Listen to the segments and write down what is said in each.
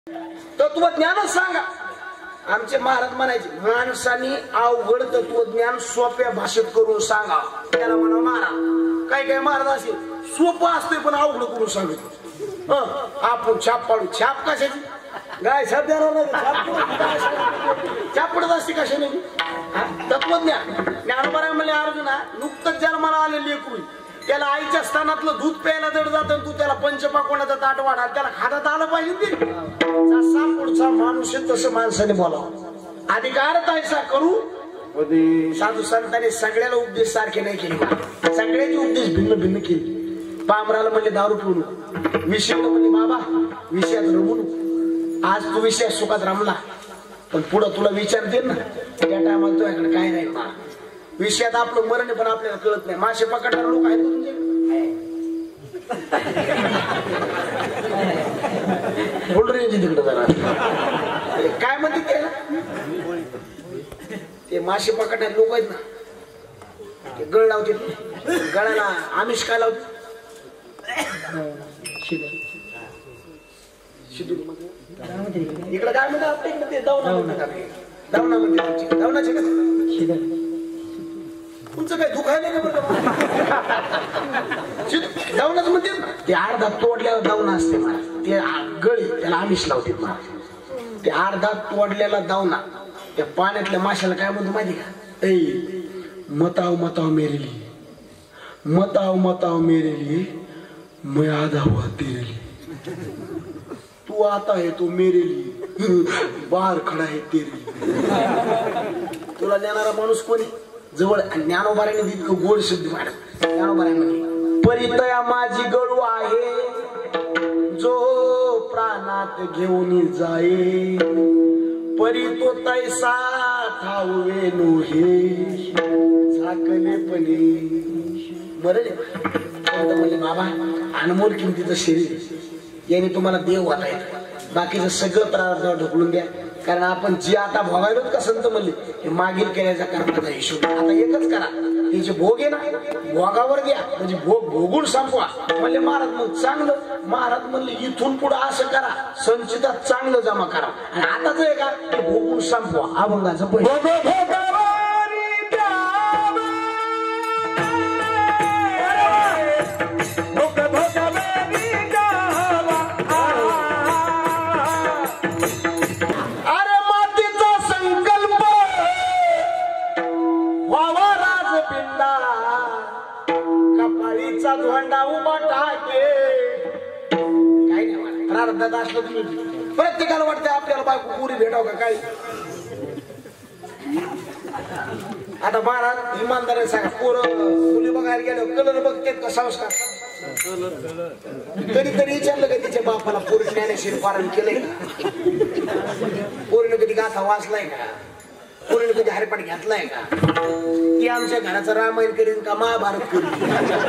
तत्वज्ञानच सांगा. आमचे महाराज म्हणायचे माणसाने अवघड तत्वज्ञान सोप्या भाषेत करून सांगा. त्याला म्हणा महाराज. काही काही महाराज असे सोपं असते पण अवघड करून सांगत. आपण छाप पाडू. छाप कशाची? गाय छाप देणार नाही. छाप पडत असते कशाने? तत्वज्ञान. ज्ञानोबा म्हणले अर्जुना नुकतंच जन्माला आलेली लेकरू त्याला आईच्या स्थानातलं दूध प्यायला जड जात तू त्याला पंचपाकोणाचा ताट वाढा त्याला खातात आलं पाहिजे. जसा पुढचा माणूस आहे तसं माणसाने बोलावं. अधिकार तैसा करू. साधू संतांनी सगळ्याला उपदेश सारखे नाही केले. सगळ्याचे उपदेश भिन्न भिन्न केले. पामराला म्हणले दारू पिऊ नको. विषयाला म्हणले बाबा विषयात रमू नको. आज तू विषयात सुखात रमला पण पुढं तुला विचार दे ना त्या टायमाला तुझ्याकडे काय नाही. विषयात आपलं मरण पण आपल्याला कळत नाही. मासे पकडणारे लोक आहेत तुमचे बोल रेंज तिकडे जरा काय म्हणते ते मासे पकडणारे लोक आहेत ना ते गळ लावते. गळाला आमिष काय लावते? इकडे काय म्हणतात आपल्या इकडे ते दावणा म्हणतात. दावणा म्हणते दावणाचे का तुमचं काय दुःख आहे नाही का? दावणाच म्हणते ते अर्धा तोडल्यावर दावणा असते महाराज. ते गळी त्याला आमिष लावते महाराज. ते अर्धा तोडलेला दावणा त्या पाण्यातल्या माशाला काय म्हणतो माहिती का? ऐ मताव मताव मेरे लिए मताव मताव मेरे लिए मैं आधा हुआ तेरे लिए. तू आता है तो मेरे लिए बाहर खडा है तेरे लिए. तुला नेणारा माणूस कोणी जवळ? ज्ञानोबाराने इतकं गोड शब्द मांडत. ज्ञानोबाराने म्हणले परितया माझी गळू आहे जो प्राणात घेऊन जाये परी तो तैसा ठाऊवे नोहे झाकलेपणे बरं. म्हणले बाबा अनमोल किमतीचं शरीर याने तुम्हाला देव वाटायचं. बाकीचं सगळं प्रार्थना ढकलून द्या. कारण आपण जे आता भोगायलो का संत म्हणले हे मागील केल्याचा कर्माचा हिशोब. आता एकच करा हे जे भोग आहे ना भोगावर द्या म्हणजे भोग भोगून संपवा. म्हणले महाराज मग चांगलं. महाराज म्हणले इथून पुढे असं करा संचितात चांगलं जमा करा आणि आताच आहे का ते भोगून संपवा. अभंगाचं पहिलं धोंडा उभा टाके. काय नाही प्रारब्धात असलं तुम्ही प्रत्येकाला वाटतं आपल्याला बायको पुरी भेटाव का काय. आता महाराज इमानदार सांगा पोरं मुली बघायला गेलो कलर बघतेत का संस्कार? कधीतरी विचारलं का तिच्या बापाला पोरी ज्ञानेश्वरी पारण केलंय का? पोरीनं कधी गाथा वाचलाय का? पोरीनं कधी हरिपाठ घातलाय का? ती आमच्या घराचं रामायण करीन का महाभारत करीन?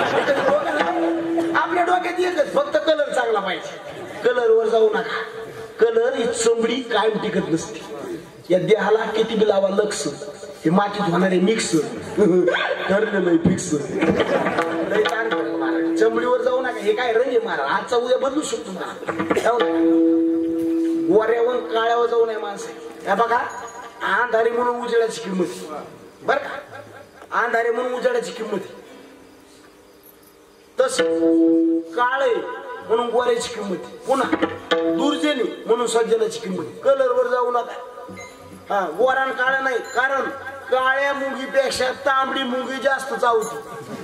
आपल्या डोक्यात एकच फक्त कलर चांगला पाहिजे. कलर वर जाऊ नका. कलर ही चमडी कायम टिकत नसते. या देहाला किती बी लावा लक्ष हे मातीत होणारे मिक्स ठरलेलं फिक्स. चमडीवर जाऊ नका. हे काय रंग आहे महाराज आजचा उद्या बदलू शकतो ना. जाऊ नका. गोऱ्यावर काळ्यावर जाऊ नये माणसं. या बघा अंधारी म्हणून उजेडाची किंमत बर का. अंधारे म्हणून उजेडाची किंमत तस काळे म्हणून गोऱ्याची किंमत. पुन्हा दुर्जनी म्हणून सज्जनाची किंमत. कलर वर जाऊ नका. हा गोरा काळा नाही कारण काळ्या मुंगीपेक्षा तांबडी मुंगी जास्त चावती.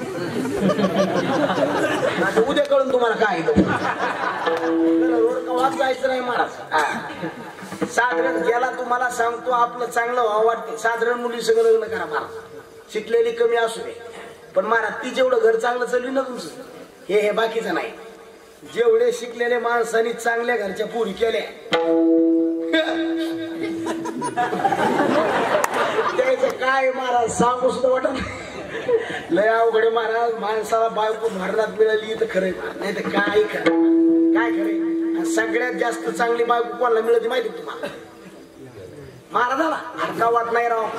उद्या कळून तुम्हाला काय कलर जायचं नाही महाराज. साधारण गेला तुम्हाला सांगतो आपलं चांगलं व्हावं वाटते. साधारण मुली सगळं लग्न करा महाराज. शिकलेली कमी असू दे पण महाराज ती जेवढं घर चांगलं चालू ना तुमचं हे बाकीचं नाही. जेवढे शिकलेले माणसांनी चांगल्या घरच्या पुरी केल्या त्याचं काय महाराज सांगू सुद्धा वाटत लय अवघडे महाराज. माणसाला बायको भरणात मिळाली तर खरंय नाही तर काय काय खरे. सगळ्यात जास्त चांगली बायको कोणाला मिळते माहिती तुम्हाला? महाराजाला. हरका वाट नाही राव.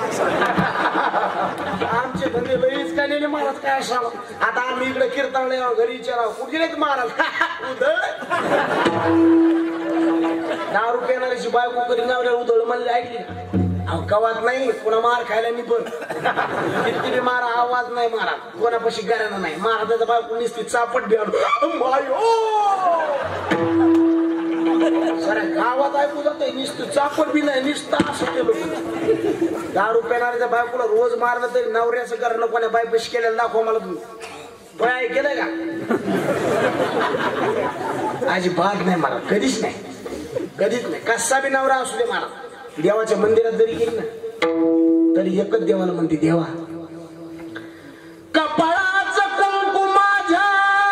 आमचे धंदे लईच काढलेले महाराज काय असावं. आता आम्ही इकडे कीर्तन घरी विचारावं कुठे गेले महाराज उधळ दारू पिणाऱ्याची बायको कधी नवऱ्याला उधळ म्हणले ऐकली अहो कवात नाही पुन्हा मार खायला मी पण किती बी मारा आवाज नाही मारा कोणापाशी घरानं नाही महाराजाचा बायको निसती चापट बी साऱ्या गावात ऐकू जातंय नुसतं चापट बी नाही नुसतं असं केलं दारू पिणाऱ्याच्या बायकोला रोज मारलं तरी नवऱ्याचं घरानं कोणा बायपाशी केलेलं दाखवा मला तुम्ही ऐकलंय का अजिबात नाही मला कधीच नाही कसा बी नवरा असू दे मला देवाच्या मंदिरात जरी गेली ना तरी एकच देवाला म्हणते देवा कपाळाचं कुंकू माझ्या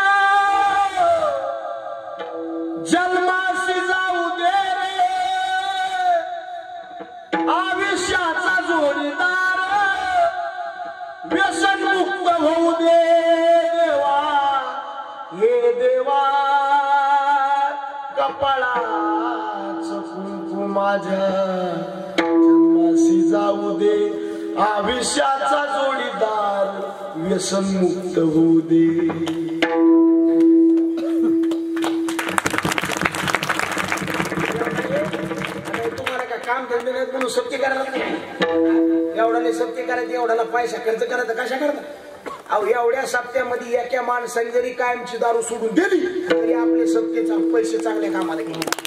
जन्माशी जाऊ दे आयुष्याचा जोडीदार व्यसन मुक्त होऊ दे देवा हे देवा कपाळाचं कुंकू माझ्या जन्माशी जाऊ दे आयुष्याचा जोडीदार व्यसन मुक्त होऊ दे तुम्हाला काय काम धंदे नाहीत म्हणून सत्य करायला एवढ्याला सत्य करायचं एवढ्याला पैसा खर्च करायचा कशा करता अहो एवढ्या सप्त्यामध्ये एका माणसाने जरी कायमची दारू सोडून दिली तरी आपले सत्तेचा पैसे चांगल्या कामाला गेले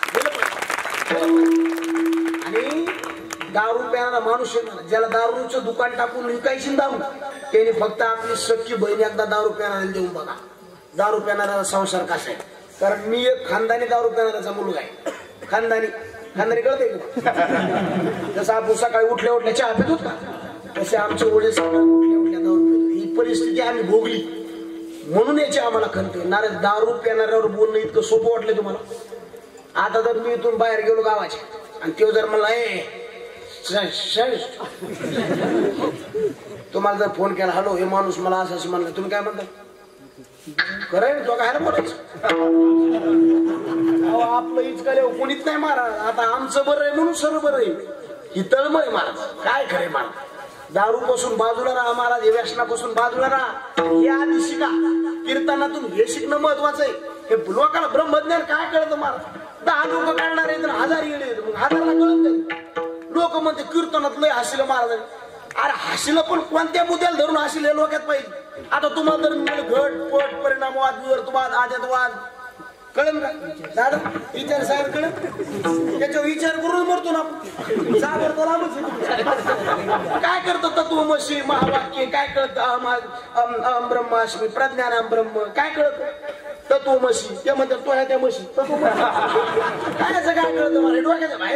आणि दारू प्यायला माणूस ज्याला दारूचं दुकान टाकून विकायची दारू त्याने फक्त आपली सख्खी बहीण एकदा दारू प्यायला देऊन बघा दारू प्यायणारा संसार कसा आहे कारण मी एक खानदानी दारू प्यायणाऱ्याचा मुलगा आहे खानदानी कळते का जसं आपण सकाळी उठल्या चहा पित होत का तसे आमचे वडील सकाळी उठल्या दारू पित ही परिस्थिती आम्ही भोगली म्हणून याची आम्हाला खंत नारे दारू पिणाऱ्यावर बोलणं इतकं सोपं वाटलं तुम्हाला आता जर मी इथून बाहेर गेलो गावाचे आणि तो जर मला तुम्हाला जर फोन केला हॅलो हे माणूस मला असं म्हणलं तुम्ही काय म्हणता खरंय तो काय बोलायचं आपलं इचकाले कोणीच नाही मारा आता आमचं बरं आहे म्हणून सर्व बरं आहे ही तळमळ महाराज काय खरंय महाराज दारू पासून बाजूला राहा महाराज हे व्यसनापासून बाजूला राहा हे आधी शिका कीर्तनातून हे शिकणं महत्वाचं आहे हे लोकांना ब्रह्मज्ञान काय कळतं महाराज 10 लोक काढणार आहे तर 1000 येणे मग 1000ला कळत नाही लोक म्हणते कीर्तनात लय हसलं महाराज अरे हसलं पण कोणत्या मुद्द्याला धरून हसले लोकात पाहिजे आता तुम्हाला तर घट पट परिणामवाद विवर्तवाद आजातवाद कळेल का दादा विचार साहेब कळेल त्याच्यावर विचार करून मरतो ना काय करतो तत्वमसी महावाक्य काय कळतं अहम ब्रह्मास्मी प्रज्ञानाम ब्रह्म काय कळत तत्वमसी ते म्हणतात तो ह्या त्या मशी काय असं काय कळतं मला डोक्याच्या बाहेर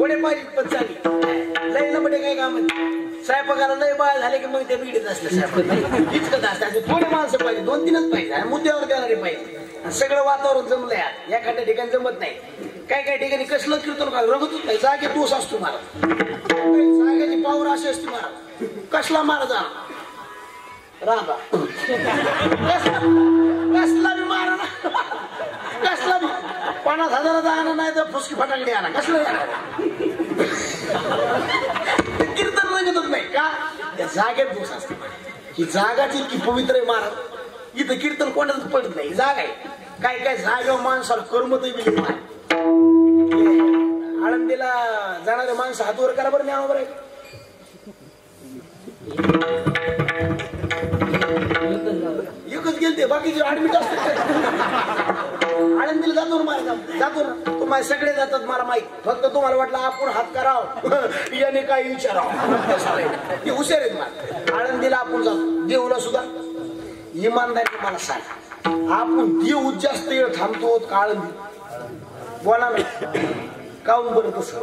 थोडे पाहिजे पण चांगली लई ना म्हणजे काय काम स्वयंपाकाला लय बाळ झाले की मग ते बिडीत असले स्वयंपाक इतकंच असते थोडे माणसं पाहिजे 2-3च पाहिजे आणि मुद्द्यावर देणारे पाहिजे सगळं वातावरण जमलंय एखाद्या ठिकाणी जमत नाही काही ठिकाणी कसलं कीर्तन का रमतच नाही जागे दोष असतो महाराज जागेची पावर अशी असते महाराज कसला महाराज राधा कसला बी मारा ना कसला बी 50,000 आणा नाही तर फुसकी फटाकडी आणा कसलं कीर्तन रंगतच नाही का त्या जागेत दोष असते ही जागाची इतकी पवित्र आहे महाराज इथं कीर्तन कोणाच पडत नाही जागा आहे काय काय जागेवर माणसाला कर्मतही बिली आळंदीला जाणारे माणसं हातवर करा बरं ज्ञानोबर आहे एकच गेलते बाकीचे ऍडमिट असतात आळंदीला जातो ना जातो ना तुम्हाला सगळे जातात मला माहित फक्त तुम्हाला वाटलं आपण हात कराव याने काही विचारावं ते हुशार आहेत मला आळंदीला आपण जातो देऊला सुद्धा इमानदारी मला सांग आपण देऊ जास्त वेळ थांबतो का आळंदी बोला ना काऊन बरं तसं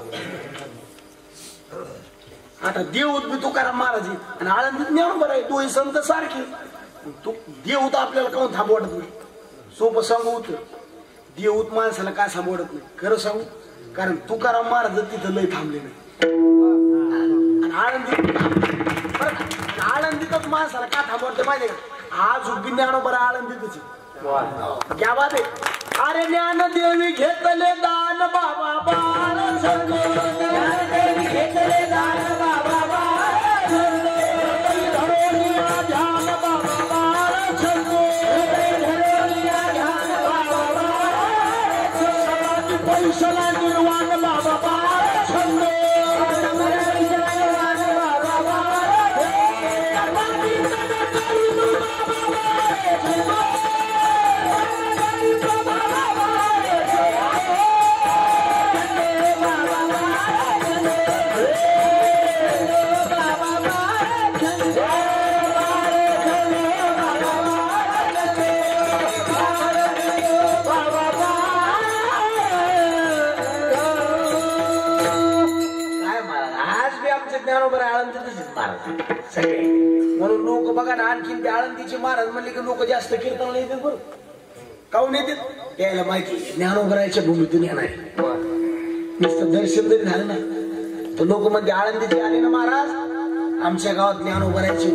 आता देऊत बी तुकाराम महाराज आणि आळंदीत ज्ञान बरं आहे दोन्ही संत सारखे तू देऊत आपल्याला काऊन थांबवत नाही सोपं सांगू होतं देऊत माणसाला काय थांबवत नाही खरं सांगू कारण तुकाराम महाराज तिथं लय थांबले नाही आणि आळंदीतच माणसाला का थांबवते माहिती का आज उभी ज्ञान बरं आळंदीतच क्या बात आहे अरे ज्ञान देवी घेतले दान बाबा बाळ देवी घेतले दान बाबा पैशाला निर्वाण बाबा सगळे म्हणून लोक बघा ना आणखीन ते आळंदीचे महाराज म्हणले की लोक जास्त कीर्तनाला येतात बरं काऊन येतात त्याला माहिती ज्ञानोबरायच्या भूमीतून येणार नुसतं दर्शन जरी झालं ना तर लोक म्हणजे आळंदीचे आले ना महाराज आमच्या गावात ज्ञानोबरायचे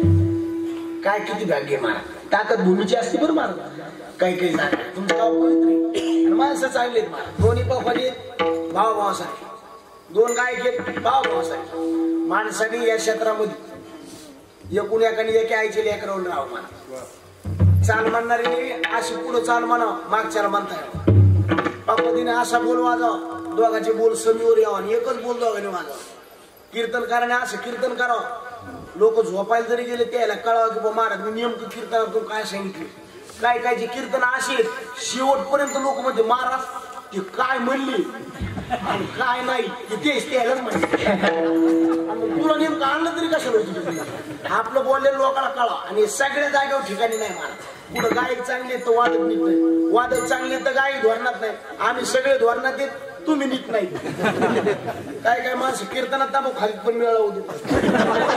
काय किती भाग्य महाराज ताकद भूमीची असते बरं महाराज काही काही जागा तुमचं गाव पवित्र आणि माणसं चांगले आहेत महाराज दोन्ही पफाने भाव भावासाठी 2 गायक आहेत भाव भावासाठी माणसाने या क्षेत्रामध्ये एकूण एकाने एके आईचे लेकरावून राहावं म्हणा चाल म्हणणारी अशी पुढं चाल म्हणा मागच्याला म्हणता पद्धतीने असा बोल वाजावा दोघांचे बोल समीवर यावं आणि एकच बोल दोघांनी वाजावं कीर्तन कराने असं कीर्तन करावं लोक झोपायला जरी गेले त्याला कळावं की महाराज मी नेमकं कीर्तनातून काय सांगितलं काय कायचे कीर्तन असे शेवटपर्यंत लोक म्हणजे महाराज ते काय म्हणले आणि काय नाही तेच त्यालाच म्हणते तुला नेमकं आणलं तरी कशाला होती आपलं बोललेलं लोकांना कळा आणि सगळ्या जागेवर ठिकाणी नाही मारा पुढं गायक चांगले तर वादक नीट नाही वादक चांगले तर गायक धोरणात नाही आम्ही सगळे धोरणात येत तुम्ही नीट नाही काय काय माणसं कीर्तनात तांबाखू खाली पण मिळावं देत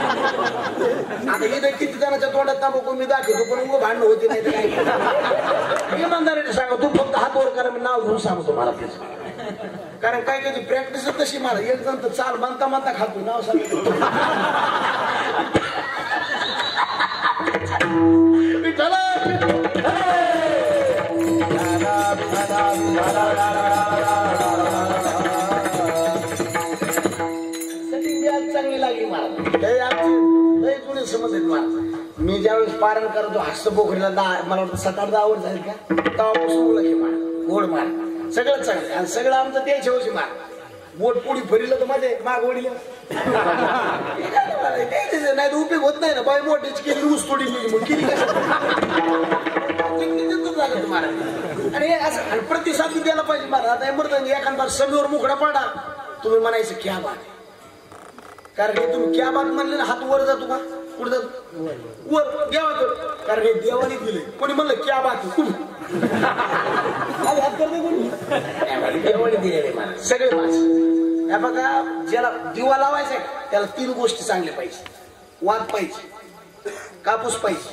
आता इथं किती जणांच्या तोंडात तांबाखू मी दाखवतो पण उभं भांडणं होती नाही तर काय इमानदारीने सांगा तू फक्त हात वर करा मी नाव घेऊन सांगतो मला तेच कारण काय कधी प्रॅक्टिस तशी मला एक जण तर चाल म्हणता म्हणता खातो नाव सांगतो चांगली लागली मला आमची जुने समज आहेत मला मी ज्यावेळेस पारण करतो हस्तपोखरीला मला वाटतं 7-8 वर्ष झाली का तेव्हापासून मुलं घे मार गोड मार सगळं चांगलं आणि सगळं आमचं त्याच्या वर्षी मार बोट पुढी फरीलं तर माझे माग वडील नाही तर उपयोग होत नाही ना बाई मोठीच केली ऊस तोडी मग केली लागत महाराज आणि असं आणि प्रतिसाद द्यायला पाहिजे महाराज आता मृत एखादा समीवर मुखडा पडा तुम्ही म्हणायचं क्या बात कारण हे तुम्ही क्या बात म्हणले ना हात वर जातो का पुढे जातो वर देवाकडे कारण हे देवाने दिले कोणी म्हणलं क्या बात हात करते कोणी देवाने दिलेले महाराज सगळे माणसं या बघा, ज्याला दिवा लावायचा आहे त्याला 3 गोष्टी चांगल्या पाहिजे. वात पाहिजे, कापूस पाहिजे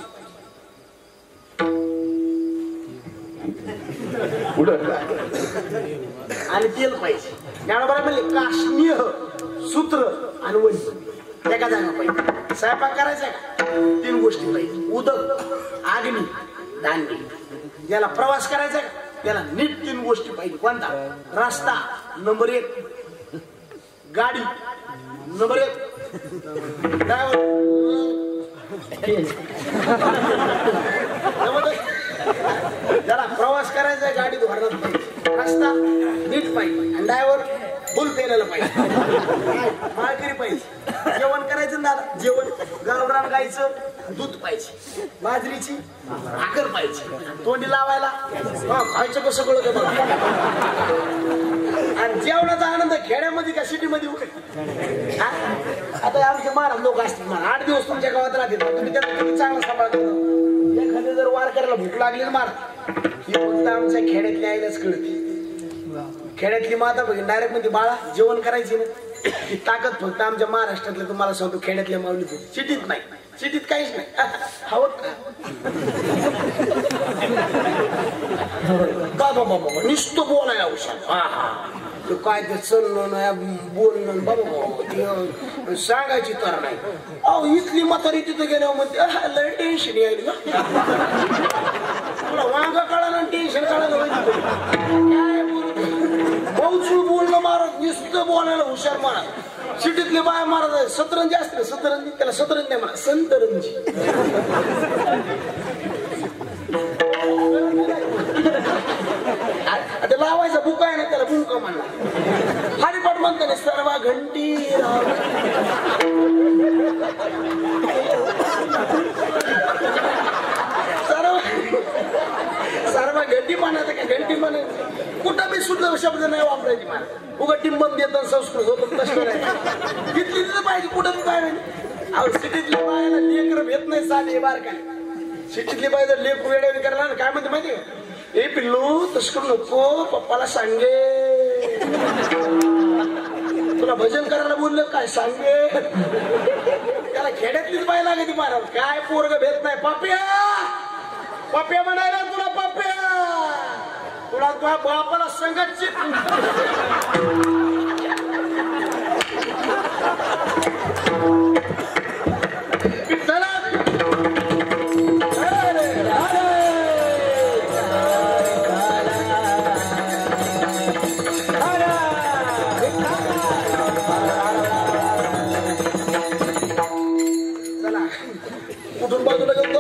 आणि तेल पाहिजे. ज्ञानोबा म्हणले काश्मीर सूत्र आणि वही एका जागा पाहिजे. स्वयंपाक करायचा का 3 गोष्टी पाहिजे. उदक, अग्नी, धान्य. ज्याला प्रवास करायचा का त्याला नीट 3 गोष्टी पाहिजे. कोणता? रस्ता नंबर 1, गाडी नंबर 1, ड्रायव्हर ज्याला प्रवास करायचा गाडी धोरणात पाहिजे, रस्ता नीट पाहिजे आणि ड्रायव्हर फुल पेलेला पाहिजे, माळकरी पाहिजे. जेवण करायचं ना, जेवण गावरान गायचं दूध पाहिजे, बाजरीची भाकर पाहिजे, तोंडी लावायला खायचं कसं कळत बघा. आणि जेवणाचा आनंद खेड्यामध्ये का सिटीमध्ये उठे. आता आमचे महाराज लोक असतील, 8 दिवस तुमच्या गावात राहतील, तुम्ही त्यांना किती चांगला सांभाळतो. एखादी जर वार करायला भूक लागली ना महाराज, ही फक्त आमच्या खेड्यातल्या आईलाच कळते. खेड्यातली माता बघ डायरेक्ट मध्ये बाळा जेवण करायची ना, ही ताकद फक्त आमच्या महाराष्ट्रातल्या तुम्हाला सांगतो खेड्यातल्या माऊलीत होती. सिटीत नाही, सिटीत काहीच नाही. हवं बाबा बाबा नुसतं बोलायला हुशार. काय ते चलणं बोलणं बाबा सांगायची तर नाही. अहो इथली म्हातारी तिथं गेल्यावर म्हणते लय टेन्शन यायला तुला वांग कळालं टेन्शन कळालं. बहुचूळ बोलणं महाराज, नुसतं बोलायला हुशार महाराज. सिटीतले बाय महाराज सतरंजी असते, सतरंजी त्याला सतरंजी नाही म्हणा, संतरंजी. आता लावायचा बुका आहे ना त्याला बुका म्हणला. हरिपाठ म्हणते ना सर्व घंटी सर्व घंटी म्हणायचं का घंटी म्हणायचं. कुठं बी सुद्धा शब्द नाही वापरायची मला. उगा टिंबम देतात संस्कृत होतं तसं नाही. तिथली तिथं पाहिजे कुठं बी पाहिजे. अहो सिटीतल्या बायाला लेकर भेट नाही साधे बार काय. सिटीतली बाय जर लेकर वेळेवर करणार काय म्हणते माहिती का, ए पिल्लू तसं करू नको, पप्पाला सांगे. तुला भजन करायला बोललं काय सांगे. त्याला खेड्यातलीच बाय लागते महाराज. काय पोरग भेट नाही. पप्या पप्या म्हणायला तुला, पप्या तुला तुझ्या बापाला संगत कुठून बाजूला गेलो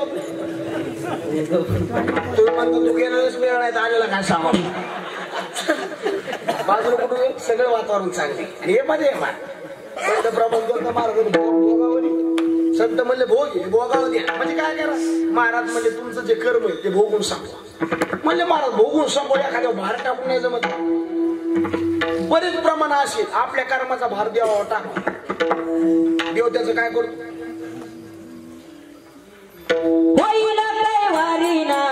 तुम्ही म्हणतो तू गेलेलाच मिळणार नाही आलेला काय सामान. बाजूला कुठून सगळं वातावरण चांगले हे मध्ये प्रबंध महाराज संत म्हणले भोग भोगाव द्या. म्हणजे काय करा महाराज म्हणले तुमचं जे कर्म आहे ते भोगून सांगवा. म्हणले महाराज भोगून सांगू एखाद्या भार टाकून नाही जमत. बरेच प्रमाण असेल आपल्या कर्माचा भार द्यावा टाका. देव त्याचं काय करतो. होईल कैवारी ना